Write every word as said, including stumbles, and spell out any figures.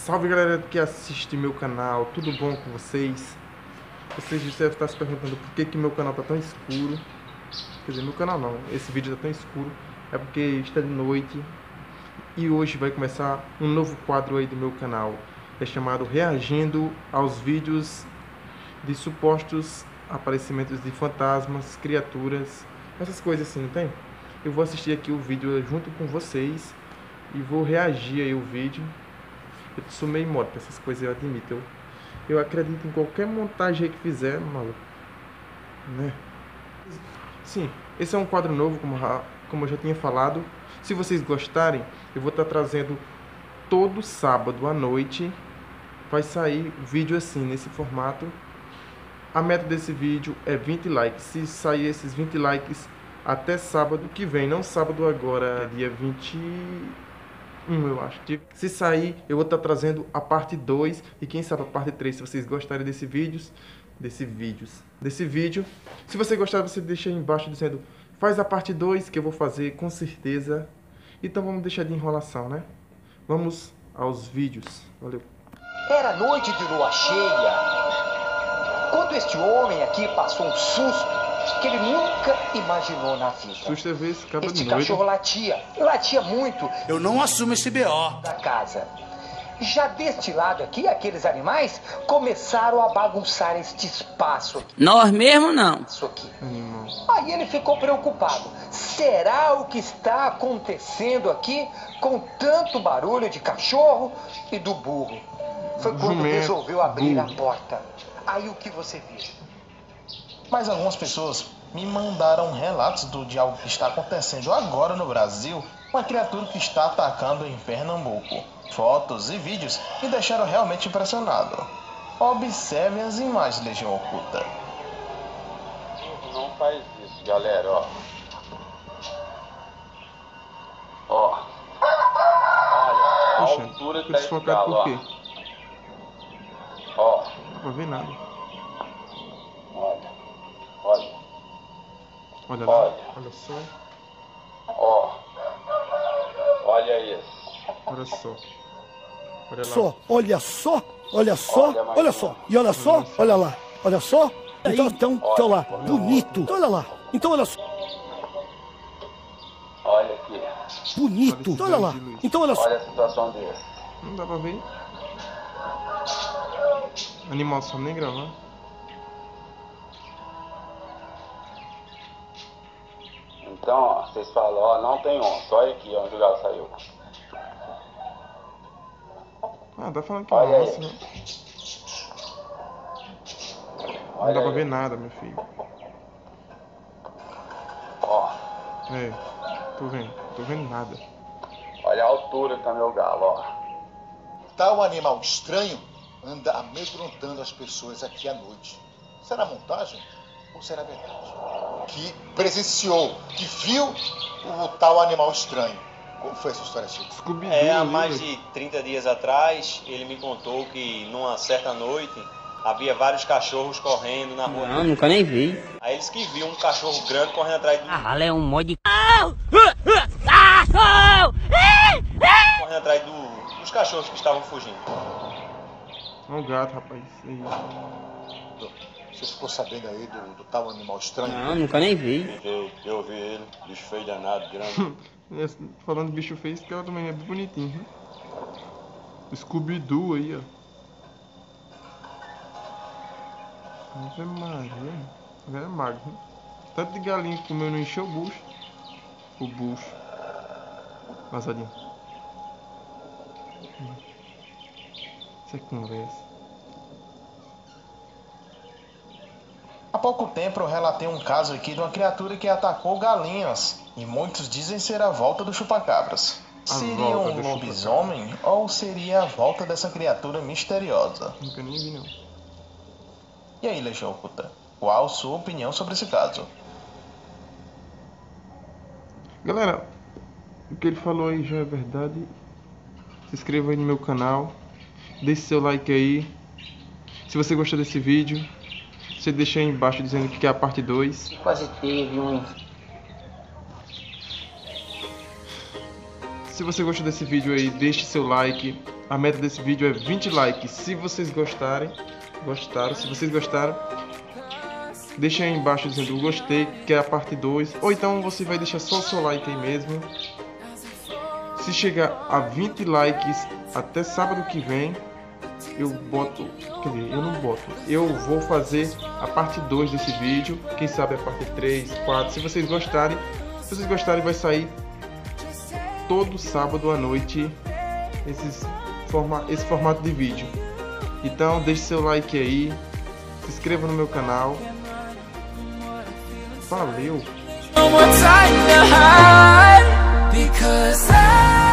Salve galera que assiste meu canal, tudo bom com vocês? Vocês devem estar se perguntando por que que meu canal tá tão escuro. Quer dizer, meu canal não, esse vídeo tá tão escuro é porque está de noite. E hoje vai começar um novo quadro aí do meu canal. É chamado Reagindo aos vídeos de supostos aparecimentos de fantasmas, criaturas, essas coisas assim, não tem? Eu vou assistir aqui o vídeo junto com vocês e vou reagir aí o vídeo. Eu sou meio morto pra essas coisas, eu admito. Eu, eu acredito em qualquer montagem aí que fizer, maluco. Né? Sim, esse é um quadro novo, como, como eu já tinha falado. Se vocês gostarem, eu vou estar trazendo todo sábado à noite. Vai sair vídeo assim, nesse formato. A meta desse vídeo é vinte likes. Se sair esses vinte likes até sábado que vem, não sábado agora, dia vinte e um, eu acho. Se sair, eu vou estar trazendo a parte dois e quem sabe a parte três, se vocês gostarem desse vídeos, desse vídeos, desse vídeo. Se você gostar, você deixa aí embaixo dizendo, faz a parte dois que eu vou fazer com certeza. Então vamos deixar de enrolação, né? Vamos aos vídeos. Valeu. Era noite de lua cheia, quando este homem aqui passou um susto que ele nunca imaginou na vida. Susto é ver esse cara Este de noite. cachorro latia, latia muito. Eu não assumo esse B O Da casa. Já deste lado aqui, aqueles animais começaram a bagunçar este espaço aqui. Nós mesmo não. Isso aqui. Animal. Aí ele ficou preocupado. Será o que está acontecendo aqui com tanto barulho de cachorro e do burro? Foi quando Jumento, resolveu abrir burro. a porta. Aí o que você viu? Mas algumas pessoas me mandaram relatos do, de algo que está acontecendo agora no Brasil, uma criatura que está atacando em Pernambuco. Fotos e vídeos me deixaram realmente impressionado. Observem as imagens, Legião Oculta. Não faz isso, galera, ó. Ó. Olha, a Poxa, altura ficou tá esse desfocado galo, por quê? ó. Ó, Não dá pra ver nada. olha. Olha, Olha lá, Olha. olha só, ó. Olha isso. olha só. Olha lá. Só, olha só, olha só, Olha mais olha um. só. E olha só, olha lá, olha só. Então, então, Olha. então lá, bonito. Então, olha lá. Então, olha só, Olha aqui. bonito. Então, olha lá. Então, olha só. Olha a situação desse. Não dá pra ver. Animal só nem gravar. Então, ó, vocês falam, ó, não tem onça. Olha aqui onde o galo saiu. Ah, tá falando que é Olha aí. nossa, né? Não Olha dá pra aí. ver nada, meu filho. Ó, É, tô vendo, tô vendo nada. olha a altura que tá meu galo, ó. Tal animal estranho anda amedrontando as pessoas aqui à noite. Será montagem ou será verdade? Que presenciou, que viu o tal animal estranho. Como foi essa história, Chico? Scooby-Doo É, há ali, mais velho. de trinta dias atrás, ele me contou que numa certa noite havia vários cachorros correndo na rua. Não, nunca nem vi. Aí eles que viam um cachorro grande correndo atrás do, Ah, é um mod. correndo atrás do- dos cachorros que estavam fugindo. Olha o gato, rapaz. Isso aí. Você ficou sabendo aí do, do tal animal estranho? Não, nunca nem vi. Eu, eu vi ele, bicho feio danado, grande. Esse- Falando de bicho feio, esse cara também é bonitinho, viu? Scooby-Doo aí, ó. Ave Maria. Agora é magro, né? Tanto de galinha que comeu não encheu o bucho. O bucho. Vazadinho. Hum. Isso é conversa. Há pouco tempo eu relatei um caso aqui de uma criatura que atacou galinhas. E muitos dizem ser a volta do chupacabras. A Seria volta um do lobisomem ou seria a volta dessa criatura misteriosa? Nunca nem vi, não. E aí, Legião Oculta, qual sua opinião sobre esse caso? Galera, o que ele falou aí já é verdade. Se inscreva aí no meu canal. Deixe seu like aí. Se você gostou desse vídeo, você deixa aí embaixo dizendo que é a parte dois. Quase teve um. Se você gostou desse vídeo aí, deixe seu like, A meta desse vídeo é vinte likes. Se vocês gostarem, gostaram, se vocês gostaram, deixem aí embaixo dizendo eu gostei, que é a parte dois. Ou então você vai deixar só o seu like aí mesmo. Se chegar a vinte likes até sábado que vem, eu boto, quer dizer, eu não boto, eu vou fazer a parte dois desse vídeo, quem sabe a parte três, quatro, se vocês gostarem, se vocês gostarem vai sair todo sábado à noite esses, forma, esse formato de vídeo. Então deixe seu like aí, se inscreva no meu canal, valeu!